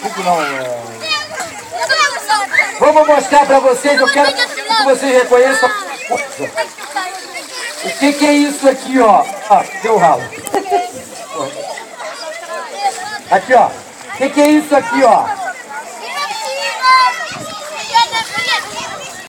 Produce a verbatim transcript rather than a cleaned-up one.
Não, é... Vamos mostrar pra vocês, eu quero que vocês reconheçam uma coisa. O que, que é isso aqui, ó? Ah, deu ralo. Aqui, ó. O que, que é isso aqui, ó?